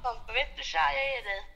kompa, vet du tja, jag är dig.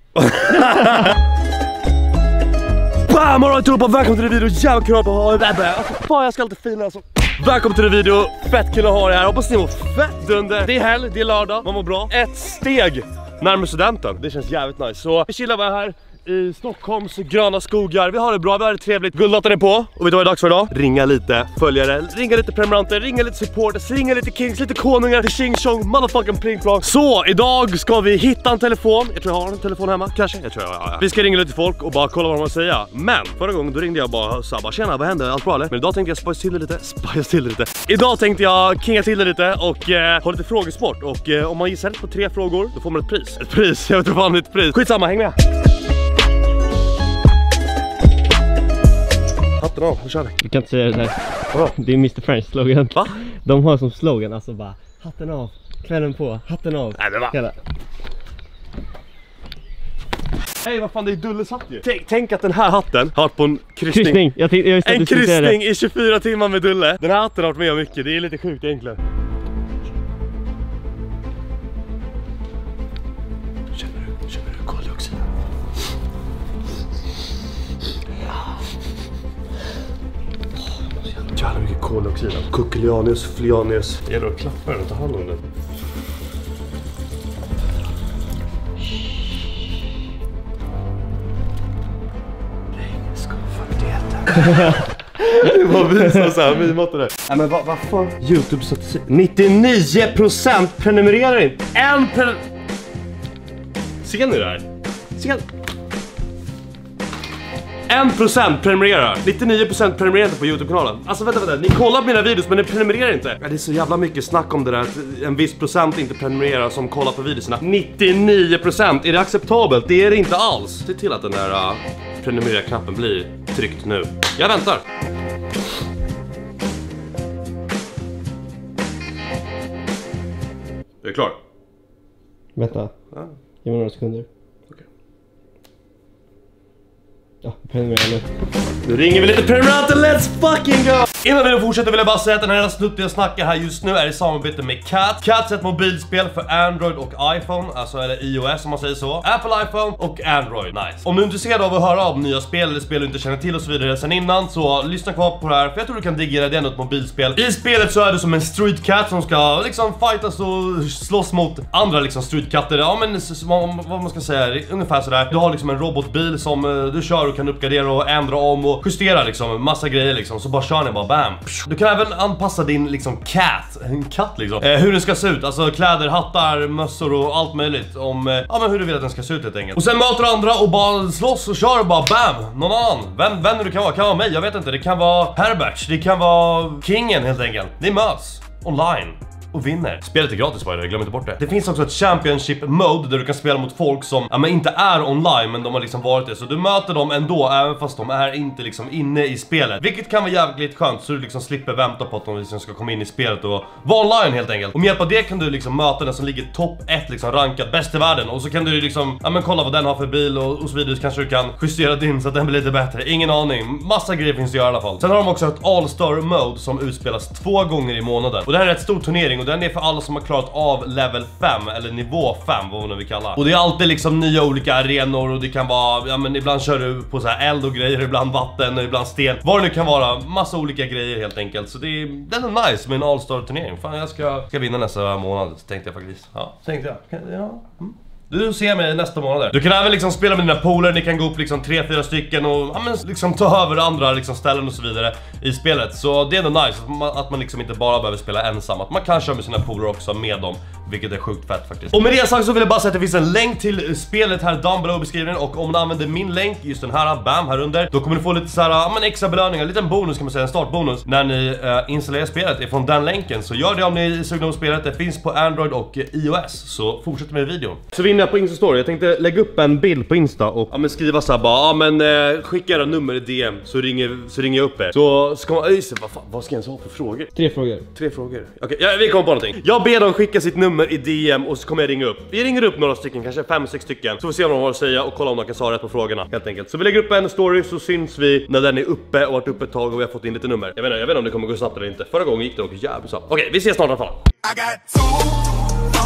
Bam! Alright, allihopa, välkommen till en video. Jävla kul att ha det. Fan, jag ska alltid fina alltså. Välkommen till en video. Fett kul att ha det här. Hoppas ni mår fett dunder. Det är helg, det är lördag, man mår bra. Ett steg närmare studenten. Det känns jävligt nice. Så vi chillar bara här i Stockholms gröna skogar. Vi har det bra, vi har det trevligt. Guldnatten är på. Och vet du vad det är dags för idag? Ringa lite följare, ringa lite prenumeranter, ringa lite supporters, ringa lite kings, lite konungar till Ching Chong, motherfucking pling plong. Så idag ska vi hitta en telefon. Jag tror jag har en telefon hemma, kanske. Jag tror ja. Vi ska ringa lite folk och bara kolla vad de har att säga. Men förra gången då ringde jag bara och sa, tjena, vad hände? Allt bra eller? Men idag tänkte jag spice till det lite. Idag tänkte jag kinga till det lite och ha lite frågesport. Och om man gissar rätt på 3 frågor, då får man ett pris. Ett pris, jag vet inte vad det är ett pris. Skitsamma, häng med. Hatten av, nu kör vi. Du kan inte säga det där. Det är Mr. French slogan. Va? De har som slogan alltså bara hatten av, kvällen på, hatten av. Nej men va? Hej, vad fan, det är Dulles hatt ju. Tänk att den här hatten har varit på en kryssning. En kryssning i 24 timmar med Dulle. Den här hatten har varit med om mycket, det är lite sjukt egentligen. Känner du koldioxid? Jävla mycket koldioxid. Kukulianus, flianus. Det gäller att klappa den och ta hand om den. Det var vi så här, vi måtte det. Nej men vad fan? YouTube så 99% prenumererar inte. Ser ni det här? Ser ni? 1% prenumererar. 99% prenumererar inte på YouTube-kanalen. Alltså vänta, ni kollar på mina videos men ni prenumererar inte. Ja, det är så jävla mycket snack om det där att en viss procent inte prenumererar som kollar på videorna. 99%, är det acceptabelt? Det är det inte alls. Se till att den där prenumerera-knappen blir tryckt nu. Jag väntar. Är du klar? Vänta, Ja. ge mig några sekunder. Okej. Ja, prenumerera nu. Nu ringer vi lite prenumeranter, let's fucking go! Innan vi fortsätter vill jag bara säga att den här snutten jag snackar här just nu är i samarbete med Cat. Cat är ett mobilspel för Android och iPhone, alltså eller iOS om man säger så. Apple iPhone och Android, nice. Om du är intresserad av att höra om nya spel eller spel du inte känner till och så vidare sen innan, så lyssna kvar på det här, för jag tror du kan digga det, det är ändå ett mobilspel. I spelet så är du som en street cat som ska liksom fightas och slåss mot andra liksom streetkatter. Ja men vad man ska säga, ungefär sådär. Du har liksom en robotbil som du kör och kan uppgradera och ändra om och justera liksom massa grejer liksom, så bara kör ni bara bam. Du kan även anpassa din liksom en katt liksom, hur den ska se ut, alltså kläder, hattar, mössor och allt möjligt om ja men hur du vill att den ska se ut helt enkelt. Och sen möter du andra och bara slåss och kör och bara bam, någon annan. Vem du kan vara mig, jag vet inte, det kan vara Herbert, det kan vara Kingen helt enkelt. Ni möts online och vinner. Spelet är gratis bara, glöm inte bort det. Det finns också ett Championship Mode där du kan spela mot folk som men inte är online men de har liksom varit det. Så du möter dem ändå även fast de är inte liksom inne i spelet. Vilket kan vara jävligt skönt så du liksom slipper vänta på att de liksom ska komma in i spelet och vara online helt enkelt. Och med hjälp av det kan du liksom möta den som ligger topp 1 liksom rankad bäst i världen. Och så kan du liksom kolla vad den har för bil och så vidare, så kanske du kan justera din så att den blir lite bättre. Ingen aning. Massa grejer finns det i alla fall. Sen har de också ett All-Star Mode som utspelas 2 gånger i månaden. Och det här är ett stor turnering och den är för alla som har klarat av level 5 eller nivå 5, vad man vi kallar. Och det är alltid liksom nya olika arenor och det kan vara, men ibland kör du på så här eld och grejer, ibland vatten och ibland sten. Vad det nu kan vara, massa olika grejer helt enkelt. Så den är nice med en All-Star turnering. Fan, jag ska vinna nästa månad, tänkte jag faktiskt. Ja, tänkte jag. Ja. Du ser mig nästa månad. Du kan även liksom spela med dina poler. Ni kan gå upp liksom 3-4 stycken och liksom ta över andra liksom ställen och så vidare i spelet. Så det är ändå nice att man liksom inte bara behöver spela ensam. Att man kan köra med sina poler också med dem, vilket är sjukt fett faktiskt. Och med det sagt så vill jag bara säga att det finns en länk till spelet här down below i beskrivningen. Och om du använder min länk, just den här, bam, här under, då kommer du få lite så här, extra belöningar, en liten bonus kan man säga, en startbonus när ni installerar spelet ifrån den länken. Så gör det om ni är sugna på spelet. Det finns på Android och iOS. Så fortsätt med videon. Så vinner jag på Insta story. Jag tänkte lägga upp en bild på Insta och skriva så här bara, skicka era nummer i DM så ringer jag upp er. Så ska man, vad ska jag ens ha för frågor? 3 frågor. 3 frågor. Okej, vi kommer på någonting. Jag ber dem skicka sitt nummer i DM och så kommer jag ringa upp. Vi ringer upp några stycken, kanske 5-6 stycken. Så får vi se vad de har att säga och kolla om de kan svara rätt på frågorna helt enkelt. Så vi lägger upp en story så syns vi när den är uppe och varit uppe ett tag och vi har fått in lite nummer. Jag vet inte om det kommer gå snabbt eller inte. Förra gången gick det också jävligt snabbt. Okej, vi ses snart i alla fall.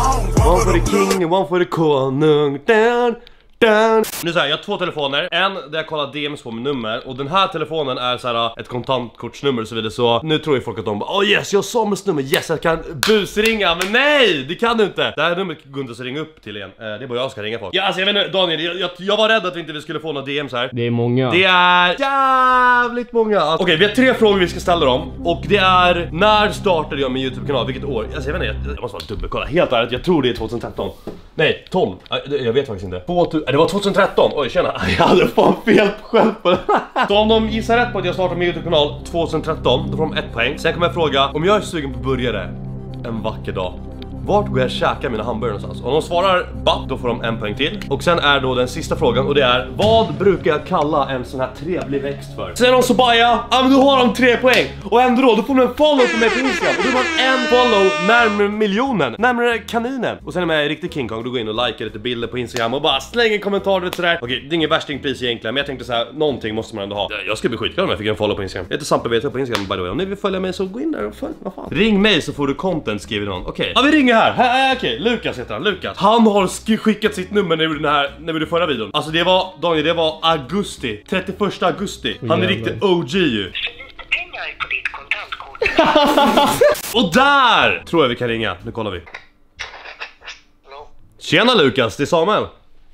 One for the king and one for the konung. Down. Nu så här, jag har 2 telefoner. En där jag kollar DMs på med nummer. Och den här telefonen är så här ett kontantkortsnummer och så vidare. Så nu tror ju folk att de bara, oh yes, jag har Samuels nummer. Yes, jag kan busringa. Men nej, det kan du inte. Det här numret går inte att ringa upp till igen. Det är bara jag ska ringa folk. Ja, alltså jag vet inte, Daniel, jag var rädd att vi inte skulle få några DMs här. Det är många. Det är jävligt många. Okej, vi har 3 frågor vi ska ställa dem. Och det är, när startade jag min YouTube-kanal? Vilket år? Alltså jag vet inte, jag måste bara dubbelkolla. Helt ärligt, jag tror det är 2013. Nej, 12. Jag vet faktiskt inte. Det var 2013. Oj, tjena. Jag hade fan fel själv på det. Så om de gissar rätt på att jag startade min YouTube-kanal 2013, då får de 1 poäng. Sen kommer jag fråga, om jag är sugen på burgare en vacker dag, vart går jag käka mina hamburgare någonstans? Om de svarar BAP, då får de 1 poäng till. Och sen är då den sista frågan, och det är, vad brukar jag kalla en sån här trevlig växt för? Sen de så bara, ja men då har de 3 poäng. Och ändå då får de en follow på mig på Instagram. Och då har man en follow närmare miljonen, närmare kaninen. Och sen är jag riktigt King Kong, då går in och likar lite bilder på Instagram och bara slänger en kommentar, du vet sådär. Okej, det är ingen värstingpris egentligen, men jag tänkte såhär, någonting måste man ändå ha. Jag ska bli skitglad om jag fick en follow på Instagram. Jag heter Sampe vet på Instagram, by the way. Om ni vill följa mig så gå in där och följ, vad fan. Ring mig så får du content, skriver någon. Okej, ja vi ringer här. Okej, Lukas heter han, Lukas. Han har skickat sitt nummer när vi gjorde förra videon. Alltså det var, Daniel, det var augusti, 31 augusti. Han är riktigt OG ju. Pengar på ditt kontantkort. Och där tror jag vi kan ringa, nu kollar vi. Hallå? Tjena Lukas, det är Samuel.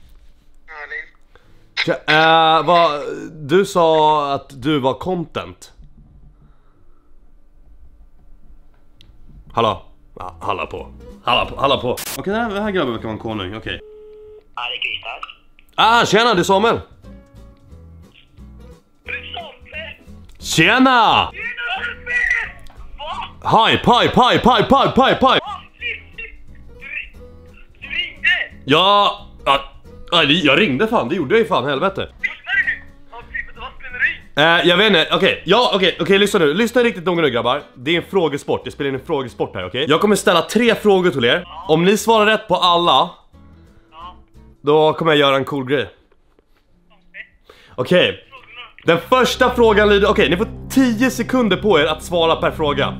Du sa att du var content. Hallå? Halla på. Okej, det här grabben verkar vara en konung, okej. Ja, det är Christer. Tjena, det är Samuel. Tjena! Hi, paj. Du ringde! Ja, jag ringde fan, det gjorde jag ju fan, helvete. Jag vet inte, okej, lyssna riktigt noga nu grabbar. Det är en frågesport, det spelar in en frågesport här, okej? Jag kommer ställa 3 frågor till er. Om ni svarar rätt på alla, då kommer jag göra en cool grej. Okej. Den första frågan lyder, okej, ni får 10 sekunder på er att svara per fråga.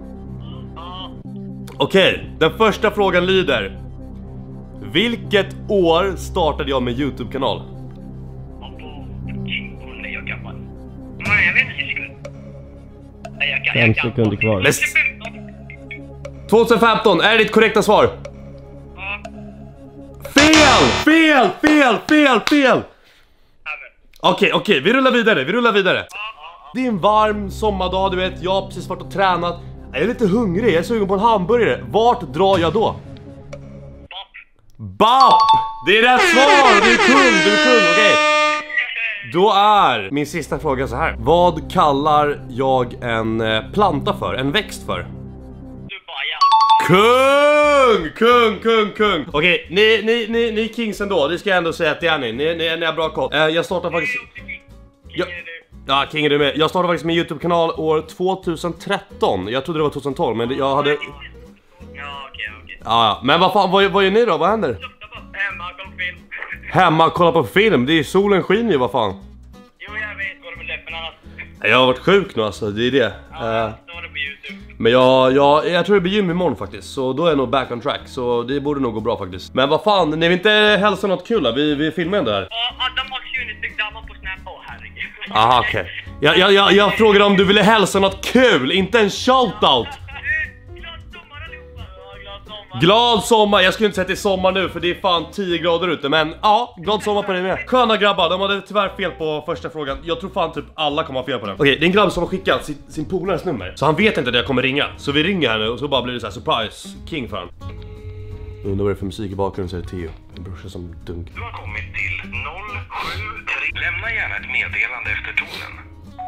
Okej, den första frågan lyder, vilket år startade jag med YouTube-kanal? Jag vet inte, sekund. 5 sekunder kvar. 2015, är det ditt korrekta svar? Fel! Okej, vi rullar vidare. Det är en varm sommardag, du vet, jag har precis varit och tränat. Jag är lite hungrig, jag är sugen på en hamburgare. Vart drar jag då? BAP! Det är rätt svar, du är kung, okej. Då är min sista fråga så här. Vad kallar jag en planta för? En växt för? Kung! Okej, ni kings ändå. Det ska jag ändå säga att det är ni. Ni är bra koll. Jag startar faktiskt... Ja, king är du med. Jag startade faktiskt min YouTube-kanal år 2013. Jag trodde det var 2012, men jag hade... Ja, men vad fan, vad gör ni då? Vad händer? Hemma, kolla på film. Det är solen skiner ju, vad fan. Jo, jag vet. Går det med läppen annars? Jag har varit sjuk nu alltså, det är det. Står det på YouTube. Men jag tror det blir gym imorgon faktiskt. Så då är jag nog back on track. Så det borde nog gå bra faktiskt. Men vad fan, ni vill inte hälsa något kul då? Vi filmar ändå här. Ja, Adam har Unitec dammar på Snap. Åh, herregud. Aha, okej. Jag frågade om du ville hälsa något kul, inte en shoutout. Glad sommar, jag skulle inte säga att det är sommar nu för det är fan 10 grader ute. Men ja, glad sommar på dig med. Sköna grabbar, de hade tyvärr fel på första frågan. Jag tror fan typ alla kommer ha fel på den. Okej, det är en grabb som har skickat sin polares nummer. Så han vet inte att jag kommer ringa. Så vi ringer här nu och så bara blir det så här surprise king för han. Undrar vad det är för musik i bakgrunden, så är det Theo. En brorsa som dunk. Du har kommit till 073. Lämna gärna ett meddelande efter tonen.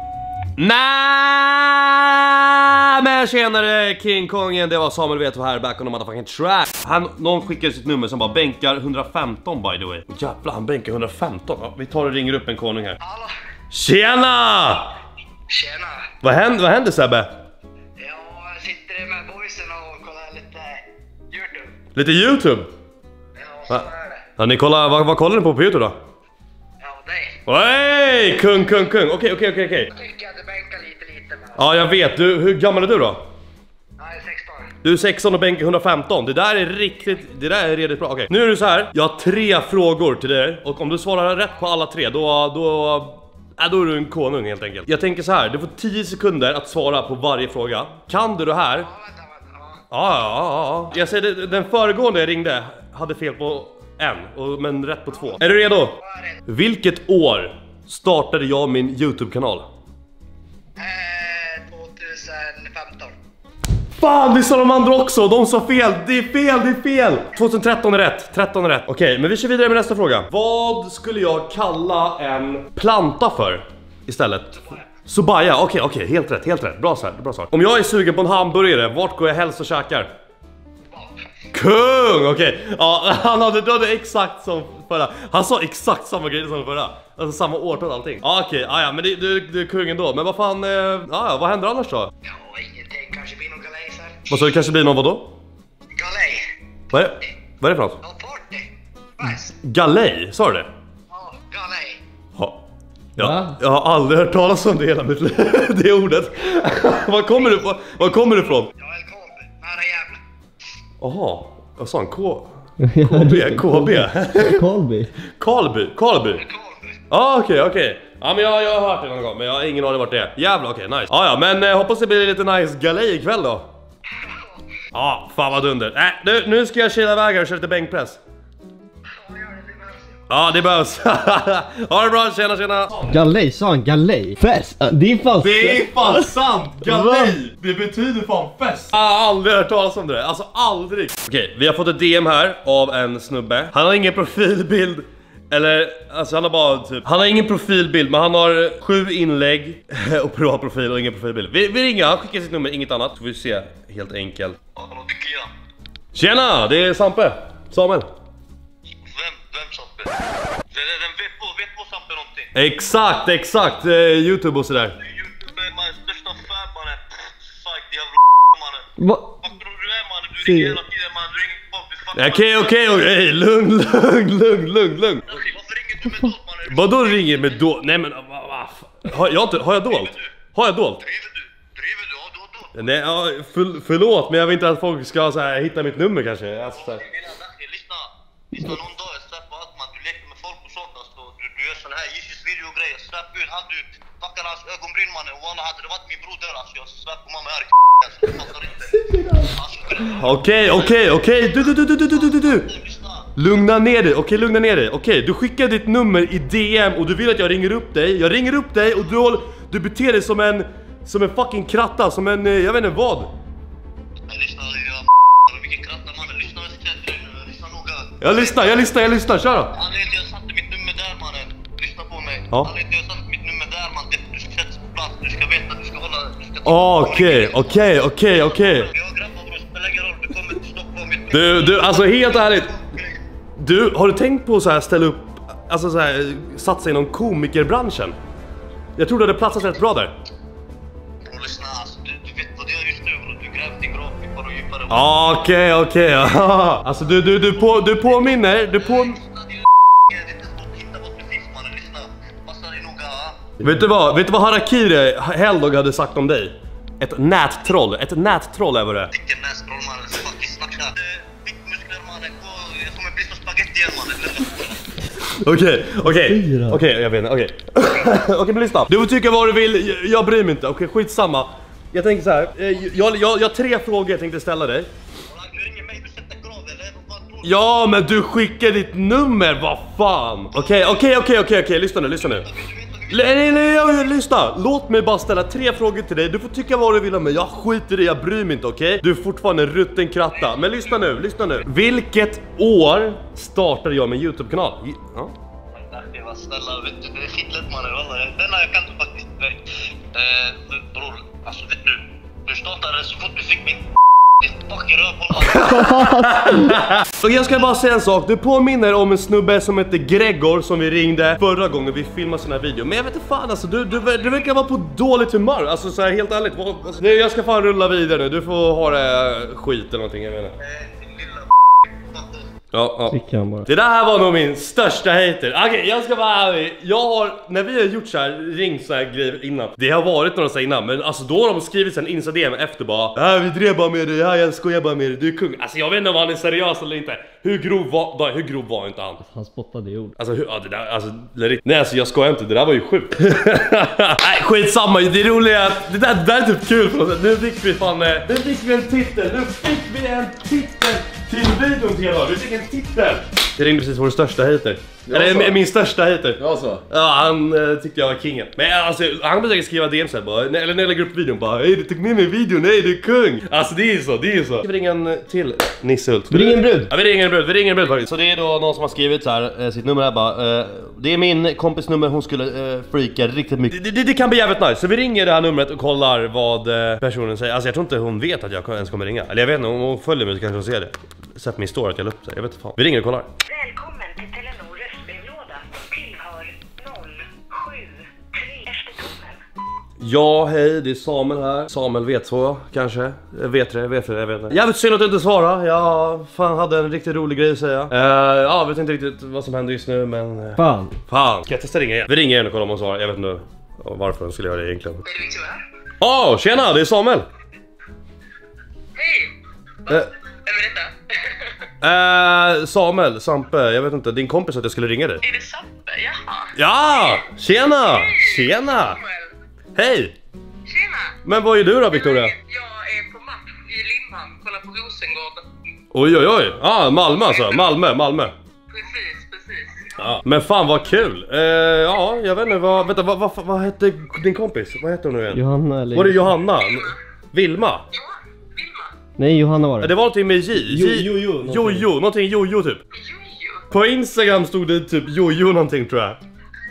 Nej, men tjenare King Kongen, det var Samuel vet vad här, back on the motherfucking track. Någon skickade sitt nummer som bara bänkar 115 by the way. Jävlar, han bänkar 115. Ja, vi tar och ringer upp en konung här. Hallå? Tjena! Tjena. Vad händer Sebbe? Jag sitter med boysen och kollar lite YouTube. Lite YouTube? Ja, så är det. Ja, ni kollar, vad kollar ni på YouTube då? Ja, dig. Hey, kung. Okej. Jag tycker att du bänkar lite men... Ja, jag vet. Hur gammal är du då? Ja, jag är 16. Du är 16 och bänken 115. Det där är redigt bra. Okej, nu är det så här. Jag har 3 frågor till dig. Och om du svarar rätt på alla 3, då är du en konung helt enkelt. Jag tänker så här, du får 10 sekunder att svara på varje fråga. Kan du det här? Vänta. Ja. Jag säger den föregående jag ringde hade fel på 1, men rätt på 2. Är du redo? Vilket år startade jag min YouTube-kanal? 2015. Fan, det sa de andra också. De sa fel. Det är fel. 2013 är rätt. 13 är rätt. Okej, men vi kör vidare med nästa fråga. Vad skulle jag kalla en planta för istället? Sobaya. Okej, helt rätt. Bra svar. Om jag är sugen på en hamburgare, vart går jag helst och käkar? Kung! Okej. Ja, han hade exakt som förra. Han sa exakt samma grej som förra. Alltså samma årtal och allting. Ja, okej. Ja, men du är kungen då. Men vad fan, vad händer annars då? Ja, ingenting. Kanske blir någon galej så här. Vad sa du, kanske blir någon vadå? Galej. Vad är det för något? Någon party. Nice. Galej, sa du det? Ja, galej. Ja. Jag har aldrig hört talas om det hela mitt liv. Det ordet. Var kommer du ifrån? Jag är Älvkarleby. Nära Gävle. Jaha, vad sa han? KB? Karlby. Karlby. Okej. Ja, men jag har hört det någon gång, men jag har ingen aning vart det är. Jävla okej, nice. Ja, men hoppas det blir lite nice galej ikväll då. Ja, fan vad dunder. Nu ska jag kila iväg här och köra lite bänkpress. Ja, det behövs. Ha det bra, tjena. Galej, sa han galej? Fest! Det är fan sant! Galej! Det betyder fan fest. Jag har aldrig hört talas om det. Alltså aldrig. Okej, vi har fått ett DM här av en snubbe. Han har ingen profilbild. Eller, alltså han har bara typ... Han har ingen profilbild, men han har 7 inlägg och bra profil och ingen profilbild. Vi ringer, han skickar sitt nummer, inget annat. Så får vi se, helt enkelt. Tjena, det är Sampe. Samuel. Vem Sampe? Den vet på Sampe någonting. Exakt, YouTube och sådär. YouTube är min största fan, mannen. Fuck, jävla mannen. Vad? Vad tror du är, mannen? Du ringer hela tiden, mannen. Du ringer folk, du fuckar. Okej, lugn. Varför ringer du med dolt, mannen? Vadå ringer med dolt? Nej men, har jag dolt? Har jag dolt? Driver du? Ja, du har dolt. Nej, förlåt, men jag vill inte att folk ska så här, hitta mitt nummer kanske. Alltså, så här. Lyssna någon dag, jag släpper allt, man. Du leker med folk och sånt, alltså. Du gör sån här Jesus video och grejer. Släpp ut, hade du fuckar hans ögonbryn, mannen. Och alla hade det varit min broder, alltså. Jag släpper mamma här. Alltså, du fattar inte. Okej. Du. Lugna ner dig. Okej, du skickar ditt nummer i DM och du vill att jag ringer upp dig. Jag ringer upp dig och du beter dig som en fucking kratta, som en, jag vet inte vad. Lyssna, vilken kratta, mannen. Lyssna noga. Jag lyssnar, kör då. Anledningen till jag satte mitt nummer där, mannen. Lyssna på mig. Ja. Anledningen till jag satte mitt nummer där, man. Du ska sättas på plats. Du ska veta, du ska hålla... Okej. Jag grabbar, bror, spelar ingen roll. Du kommer till Stockholm. Du, alltså helt ärligt. Har du tänkt på så här ställa upp, alltså så här satsa inom komikerbranschen? Jag tror du hade platsat rätt bra där. Bror, lyssna, alltså, du vet vad du gör just nu, bror. Du gräver din grav djupare och djupare. Okej. Alltså du påminner. Det är inte svårt att hitta vad precis, mannen. Lyssna, passa dig noga. Vet du vad Harakiri Helldog hade sagt om dig? Ett nättroll är vad det är. Vilken nästroll, mannen. Fucking snacka. Viktmuskler, mannen. Jag kommer bli som spagetti igen, mannen. Okej, jag vet inte, okej, men lyssna. Du får tycka vad du vill, jag bryr mig inte, okej, skitsamma. Jag tänker så här, jag har 3 frågor jag tänkte ställa dig. Du ringer mig, du sätter grav, eller? Vad tror du? Ja, men du skickar ditt nummer, vad fan. Okej, lyssna nu. Nej, lyssna. Låt mig bara ställa 3 frågor till dig. Du får tycka vad du vill om mig. Jag skiter i, jag bryr mig inte, okej? Du är fortfarande en rutten kratta. Men lyssna nu. Vilket år startade jag min YouTube-kanal? Ja. Det var snälla, vet du, det är fint lätt, mannen. Denna jag kan faktiskt. Bror, alltså vet du startade så fort du fick min fucking rövhåll. Och jag ska bara säga en sak. Du påminner om en snubbe som heter Gregor som vi ringde förra gången vi filmade sån här video. Men jag vet inte fan, alltså du verkar vara på dåligt humör. Alltså så här, helt ärligt, alltså, jag ska fan rulla vidare nu. Du får ha det skit eller någonting, jag menar. Ja. Dricker han bara. Det där var nog min största hater. Okej, jag ska vara ärlig. När vi har gjort så här ringt så här grejer innan. Det har varit några så här innan. Men alltså då har de skrivit en Insta-DM efter bara vi drev bara med dig, jag skojar bara med dig, du är kung. Alltså jag vet inte om han är seriös eller inte. Hur grov var inte han? Han spottade i ord. Alltså det där, alltså nej alltså jag skojar inte, det där var ju sjukt. Nej skitsamma, det roliga är att det där är typ kul på något sätt. Nu fick vi en titel, till videon till idag. Vi fick en titel. Det ringde precis vår största hater. Eller min största hater. Ja så. Ja, han tyckte jag var kingen. Men alltså, han kommer säkert skriva DM sen bara. Eller när jag lägger upp videon bara. Hej, du tog med mig i videon, nej du är kung. Alltså det är så. Vi ringer en till Nissehult. Vi ringer en brud. Ja, vi ringer en brud faktiskt. Så det är då någon som har skrivit så här sitt nummer här bara. Det är min kompis nummer, hon skulle freaka riktigt mycket. Det kan bli jävligt nice. Så vi ringer det här numret och kollar vad personen säger. Alltså jag tror inte hon vet att jag ens kommer ringa. Eller jag vet inte, om hon följer mig så kanske hon ser det. Sätt min story att jag la upp det, jag vet inte fan. Vi ringer och kollar. Välkommen till Telenor röstbrevlåda. Tillhör 073 efter tonen. Ja, hej, det är Samuel här. Samuel V2 kanske. Jag vet inte. Jag vet synd att du inte svarar. Jag fan hade en riktigt rolig grej att säga. Jag vet inte riktigt vad som händer just nu, men... Fan. Ska jag testa ringa igen? Vi ringer igen och kollar om hon svarar. Jag vet inte varför hon skulle göra det egentligen. Är det Victoria? Tjena, det är Samuel. Hej! Vem är detta? Samuel, Sampe, jag vet inte. Din kompis att jag skulle ringa dig. Är det Sampe? Jaha. Ja, tjena! Samuel. Hej! Tjena! Men vad är du då, Victoria? Jag är på match i Limhamn. Kolla på Rosengård. Oj. Malmö alltså. Malmö. Precis. Ja. Men fan vad kul. Jag vet inte vad hette din kompis? Vad hette hon nu igen? Johanna eller... Var det Johanna? Vilma? Ja, Vilma. Nej, Johanna var det. Det var någonting med J. Någonting jojo typ. Jojo. På Instagram stod det typ jojo någonting tror jag. Stod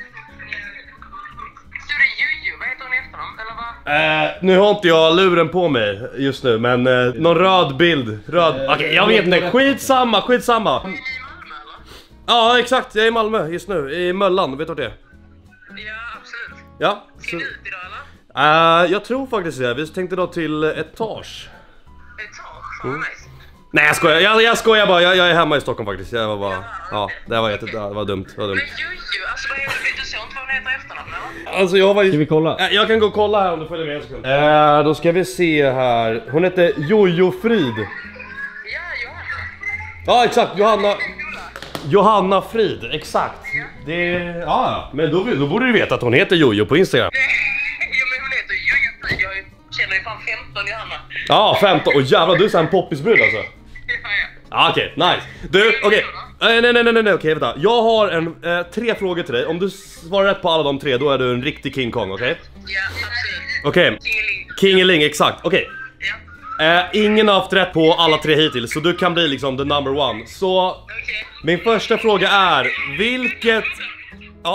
det Jojo? Vad heter hon efter dem? Eller vad? Nu har inte jag luren på mig just nu, men någon röd bild. Okej, jag vet inte. Skitsamma. Är ni i Malmö eller? Ja, exakt. Jag är i Malmö just nu. I Möllan, vet du vad det är? Ja, absolut. Ja. Ska ni ut idag eller? Jag tror faktiskt det. Vi tänkte då till Etage. Etage? Fan vad nice. Nej jag skojar, jag skojar bara, jag är hemma i Stockholm faktiskt. Jag var bara, det var dumt. Men Jojo, alltså vad heter det? Du ser inte vad hon heter efternamn eller? Alltså jag var Ska vi kolla? Jag kan gå och kolla här om du följer med en sekund. Då ska vi se här. Hon heter Jojo Frid. Ja, Johanna. Ja exakt, Johanna Frid, exakt. Men då borde du veta att hon heter Jojo på Instagram. Jo men hon heter Jojo Frid. Jag känner ju fan 15 Johanna. Ja, 15. Och jävlar, du är så en poppisbrud alltså. Ja. Okej, nice. Du, okej. Nej, okej, vänta. Jag har 3 frågor till dig. Om du svarar rätt på alla de 3, då är du en riktig King Kong, okej? Ja, absolut. Okej. Kingeling, exakt. Okej. Ja. Ingen har haft rätt på alla 3 hittills, så du kan bli liksom the number one. Så Okej. min första fråga är, vilket... Ja.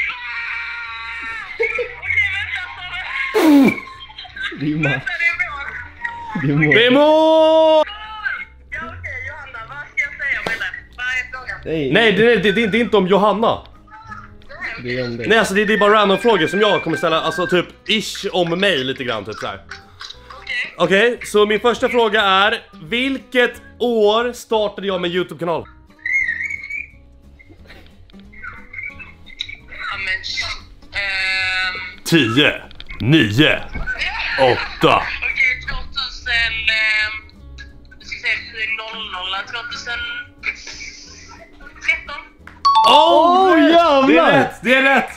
Rimma. Det är mål. Det är mål. Bemo! Ja okej, Johanna, vad ska jag säga med det? Vad är frågan? Nej, Nej, det är inte om Johanna. det är om dig. Nej, alltså det är bara random frågor som jag kommer ställa. Alltså typ ish om mig lite grann, typ såhär. Okej. Okej, så min första fråga är, vilket år startade jag med YouTube-kanal? Ja men... 10, 9, 8. Okej, 2000... Vi ska säga 2013. Oh, jävlar! Det är rätt!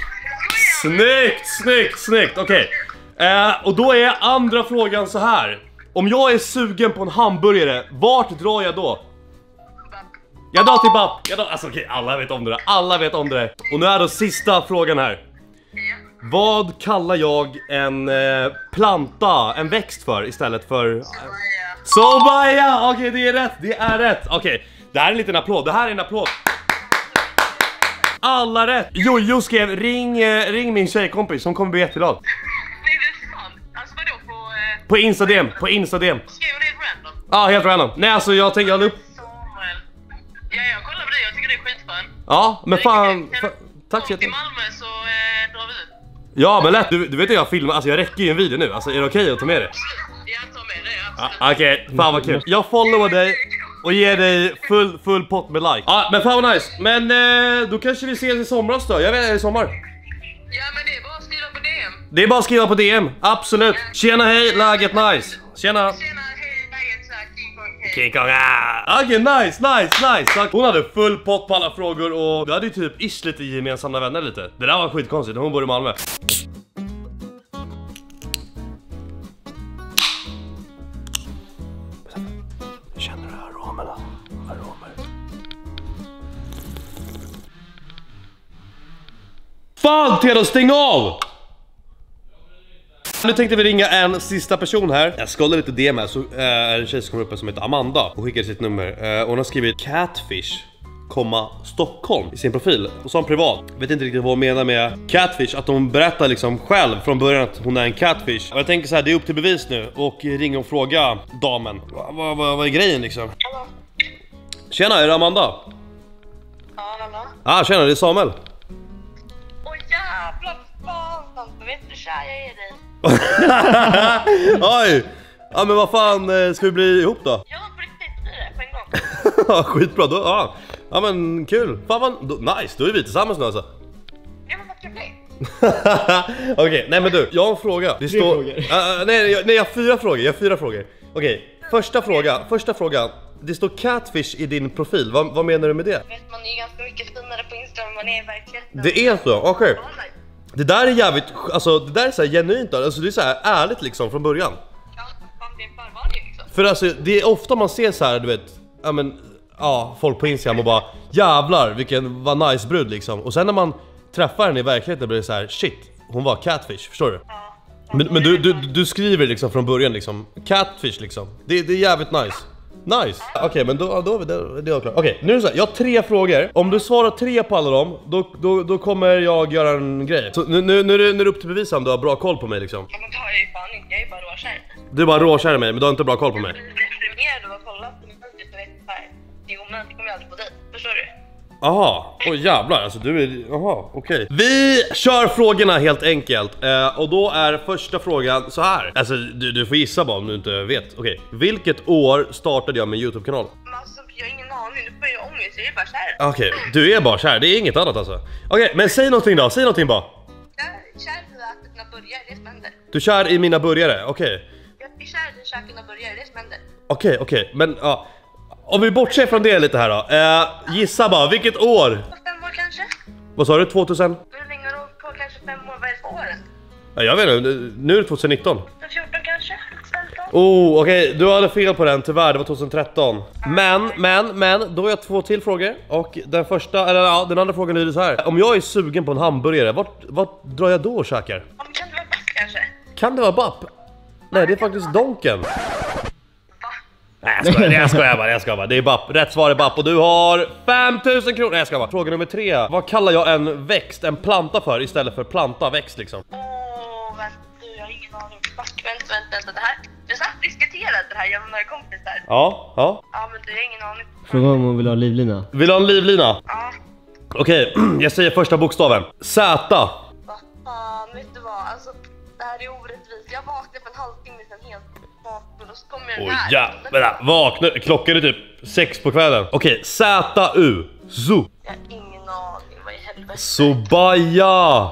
Snyggt! Okej. Och då är andra frågan så här. Om jag är sugen på en hamburgare, vart drar jag då? Jag drar till Bapp. Alltså okej, alla vet om det där. Och nu är då sista frågan här. Vad kallar jag en planta, en växt för istället för... Sobaya! Okej, det är rätt. Okej, det här är en liten applåd. Alla rätt. Jojo skrev, ring min tjejkompis som kommer bli jätteglad. Nej, det är sant. Alltså vadå På Instagram. Skrev hon det random? Ja, helt random. Nej, alltså jag tänker aldrig upp. Samuel. Ja, jag kollar på det. Jag tycker det är skitfan. Ja, men fan. Tack så Till jättemycket. Malmö så drar vi ut. Ja, men lätt. Du vet att jag filmar. Alltså jag räcker ju en video nu. Alltså är det okej att ta med det? Jag tar med det, absolut. Okej, fan vad kul. Jag followar dig. och ger dig full pott med like. Ja, men fan vad nice. Men då kanske vi ses i somras då. Jag vet, är det sommar? Ja, men det är bara att skriva på DM. Det är bara att skriva på DM, absolut. Tjena, hej, läget nice. Tjena. Tjena, hej, läget så här, King Kong, hej. King Kong, Okej, nice. Hon hade full pott på alla frågor och vi hade ju typ lite gemensamma vänner lite. Det där var skitkonstigt, hon bor i Malmö. Känner du aromerna? Fan, Theodor, stäng av! Nu tänkte vi ringa en sista person här. Jag scrollade lite DM här, så är en tjej som kommer upp som heter Amanda och skickade sitt nummer. Hon har skrivit Catfish, Stockholm i sin profil och som privat. Vet inte riktigt vad hon menar med catfish, att hon berättar liksom själv från början att hon är en catfish. Och jag tänker så här, det är upp till bevis nu och ringa och fråga damen. Vad är grejen liksom? Hallå? Tjena, är det Amanda? Ja, hallå? Tjena, det är Samuel. Åh jävlar, fan, du vet hur kär jag är i dig. Oj! Ja, men vad fan, ska vi bli ihop då? Ja, på riktigt, blir det på en gång. Skitbra, då, ja men kul. Fan vad nice, då är vi tillsammans nu alltså. Ja, men vad ska det bli? Okej, nej men du, jag har en fråga. Det står nej, jag har fyra frågor. Okej, första fråga. Det står catfish i din profil. Vad menar du med det? Vet, man är ju ganska mycket finare på Instagram än man är i verkligheten. Det är så, okej. Det där är jävligt, alltså det där är så här genuint, alltså det är så här ärligt liksom från början. Ja, fan, det är bara det liksom. För alltså, det är ofta man ser så här, du vet, folk på Instagram och bara jävlar, vad nice brud liksom. Och sen när man träffar henne i verkligheten blir det så här, shit, hon var catfish, förstår du? Ja. Men du skriver liksom från början liksom, catfish liksom. Det är jävligt nice. Nice. Okej, men då är det klart. Okej, nu är det så här, jag har 3 frågor. Om du svarar 3 på alla dem, då kommer jag göra en grej. Så nu är det upp till bevis om du har bra koll på mig liksom. Ja, men det har jag ju fan inte, jag är bara råkär. Du är bara råkär i mig, men du har inte bra koll på mig. Jag blir deprimerad av att kolla på min budget och vet såhär. Det är omöjligt, det kommer jag aldrig på dig, förstår du? Aha, jävlar, alltså du är, okej. Vi kör frågorna helt enkelt. Och då är första frågan så här. Alltså du får gissa bara om du inte vet. Okej, vilket år startade jag min YouTube-kanal? Men alltså, jag har ingen aning, nu får jag ångest, jag är bara kär. Okej, du är bara kär, det är inget annat alltså. Okej, men säg någonting då, säg någonting bara. Jag är kär i att dina burgare, det är som händer. Du är kär i mina burgare, okej. Jag är kär i käka dina burgare, det är som händer. Okej, men ja. Om vi bortser från det lite här då. Gissa bara, vilket år? 5 år kanske? Vad sa du, 2000? Hur länge har du hållit på? Kanske 5 år, vad är det för åren? Ja, jag vet inte, nu är det 2019. 14 kanske? 15? Okej, du hade fel på den, tyvärr, det var 2013. Men, då har jag 2 till frågor. Och den första, eller ja, den andra frågan lyder så här. Om jag är sugen på en hamburgare, vart drar jag då och käkar? Ja, men kan det vara back kanske? Kan det vara Bapp? Nej, det är faktiskt Donken. Va? Nej, jag skojar bara. Det är Bapp. Rätt svar är Bapp och du har 5000 kronor. Nej, jag skojar bara. Fråga nummer 3. Vad kallar jag en växt, en planta för istället för planta, växt liksom? Vänta, jag har ingen aning. Back, vänta, det här. Vi satt och diskuterade det här, jag var några kompisar. Ja. Ja, men du har ingen aning. Fråga om hon vill ha livlina. Vill du ha en livlina? Ja. Okej, jag säger första bokstaven. Z. Vad fan, vet du vad? Alltså, det här är orättvist. Jag vaknade för en halvtimme sedan helt vaken och så kommer jag den här. Jävlar, vakna. Klockan är typ 6 på kvällen. Okej, Z-U. Zoo. Jag har ingen aning, vad i helvete. Sobaya.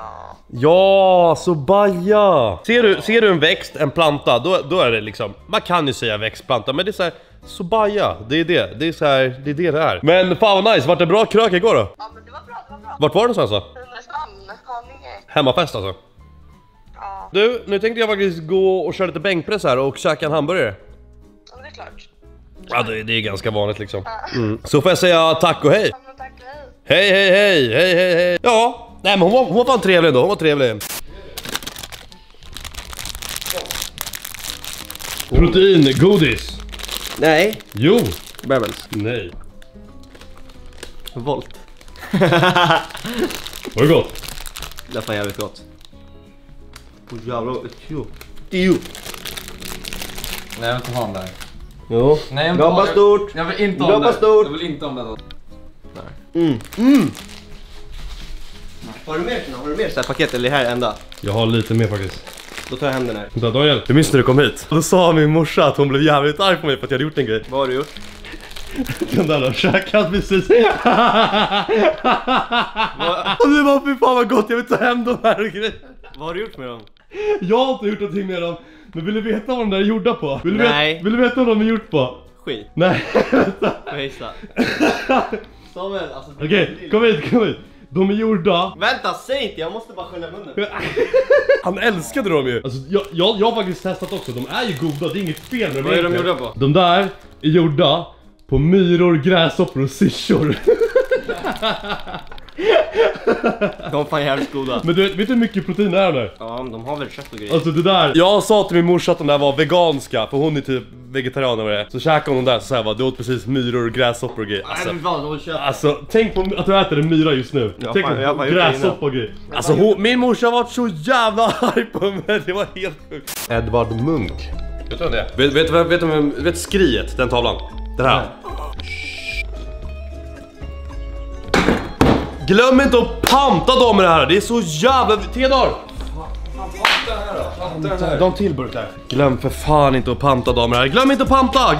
Ja, Sobaya. Ser du en växt, en planta, då är det liksom, man kan ju säga växtplanta, men det är så här, Sobaya, det är det. Det är så här, det är det här. Men fan vad nice, vart det bra krök igår då? Ja, men det var bra. Vart var det någonstans då? Haninge. Hemmafest alltså. Ja. Du, nu tänkte jag faktiskt gå och köra lite bänkpress här och käka en hamburgare. Ja, det är klart. Ja, det är ganska vanligt liksom. Så får jag säga tack och hej. Ja, men tack och hej. Hej. Ja, nej men hon var fan trevlig ändå, hon var trevlig. Protein, godis. Nej. Jo. Bebels. Nej. Volt. Var det gott? Det är fan jävligt gott. Åh jävlar, Jo. Nej, jag vill inte ha den där. Jo. Nej, jag Gabba stort. Jag vill inte ha den Gabba där. stort. Jag vill inte ha den där. Har du mer så här paket eller är det här enda? jag har lite mer faktiskt. Då tar jag hem den här. Daniel, du minns när du kom hit? Då sa min morsa att hon blev jävligt arg på mig för att jag hade gjort en grej. Vad har du gjort? Den där har käkat precis. Och det var fy fan vad gott, jag vill ta hem de här grejerna. Vad har du gjort med dem? Jag har inte gjort någonting med dem. Men vill du veta vad de där är gjorda på? Vill du veta vad de är gjort på? Skit. Nej, vänta. Hejsa. Samuel, alltså... Okej, kom hit. De är gjorda. Vänta, säg inte, jag måste bara skölja munnen. Han älskade dem ju. Alltså, jag har faktiskt testat också. De är ju goda, det är inget fel med dem. Vad är de gjorda på? De där är gjorda på myror, gräshoppor och syrsor. De är fan jävligt goda. Men du vet du hur mycket protein är där? Ja, de har väl kött och grejer. Alltså det där, jag sa till min morsa att de där var veganska, för hon är typ vegetarian och vad det är. Så käkade hon de där så här, du åt precis myror, gräshoppor och grejer. Alltså tänk på att du äter en myra just nu. Tänk på gräshoppor och grejer. Alltså min morsa har varit så jävla arg på mig, det var helt sjukt. Edvard Munch. Vet du vad det är? Vet skriet, den tavlan? Den här. Glöm inte att panta dem med det här, det är så jävla... Theodor! De till burk där. Glöm för fan inte att panta dem med det här. Glöm inte att panta!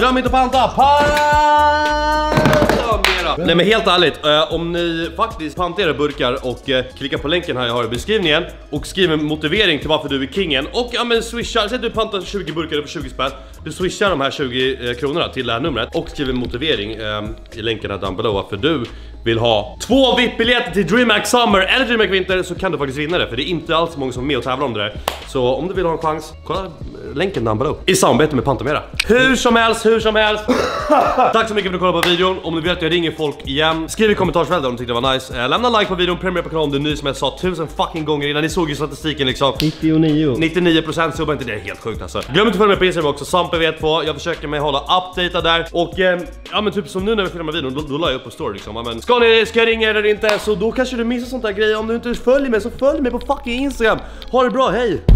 Nej men helt ärligt, om ni faktiskt pantar era burkar och klickar på länken här jag har i beskrivningen och skriver en motivering till varför du är kingen och ja men swishar, säg att du pantar 20 burkar för 20 spänn. Du swishar de här 20 kronorna till det här numret och skriver en motivering i länken här down below varför du vill ha 2 VIP-biljetter till DreamHack Summer eller DreamHack Winter, så kan du faktiskt vinna det, för det är inte alls många som är med och tävlar om det där. Så om du vill ha en chans, kolla länken down below i samarbete med Pantamera. Hur som helst. Tack så mycket för att du kollade på videon. Om du vill att jag ringer folk igen, skriv i kommentarsfältet om du tyckte det var nice. Lämna like på videon, prenumerera på kanalen om du är ny som jag sa 1000 fucking gånger innan. Ni såg ju statistiken liksom. 99% så inte det är helt sjukt alltså. Glöm inte att följa med på Instagram också, SampV2. Jag försöker mig hålla updatad där. Och ja men typ som nu när vi filmar videon, då la jag upp på story liksom. Men ska jag ringa eller inte, så då kanske du missar sånt där grejer. Om du inte följer mig så följ mig på fucking Instagram. Ha det bra, hej!